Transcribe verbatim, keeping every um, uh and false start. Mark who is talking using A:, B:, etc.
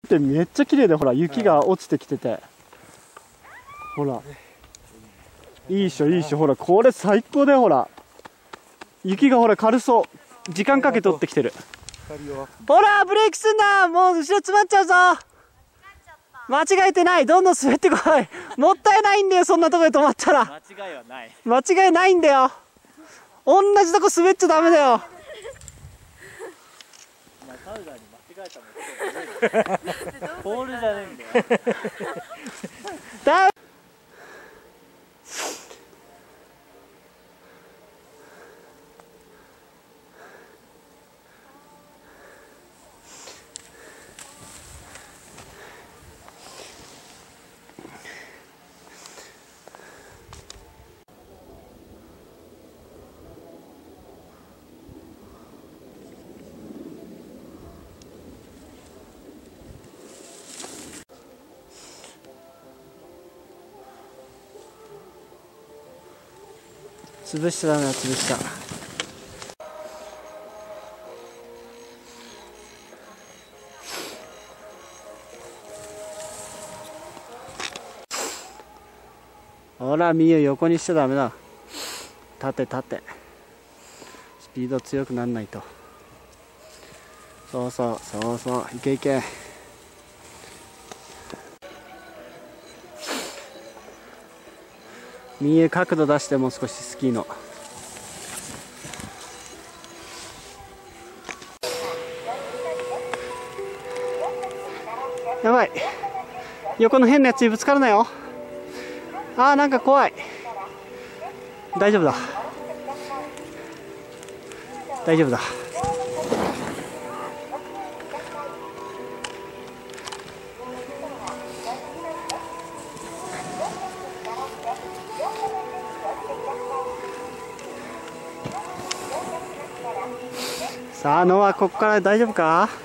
A: でめっちゃ綺麗で、ほら雪が落ちてきてて、ほらいいっしょいいっしょ。ほらこれ最高だよ。ほら雪がほら軽そう。時間かけ取ってきてる。ほらブレーキすんな、もう後ろ詰まっちゃうぞ。間違えてない、どんどん滑ってこい。もったいないんだよ、そんなとこで止まったら。
B: 間違いはない。
A: 間違いないんだよ。同じとこ滑っちゃダメだよ。
B: お前パウダーに間違えたもん。ポールじゃねえんだよ。
A: だ潰しちゃダメだ、潰しちゃ。ほらみゆ、横にしちゃダメだ。立て立て、スピード強くなんないと。そうそうそうそう、いけいけ。みゆ、角度出して、もう少しスキーの。やばい、横の変なやつにぶつからないよ。あーなんか怖い。大丈夫だ大丈夫だ。さあノア、ここから大丈夫か。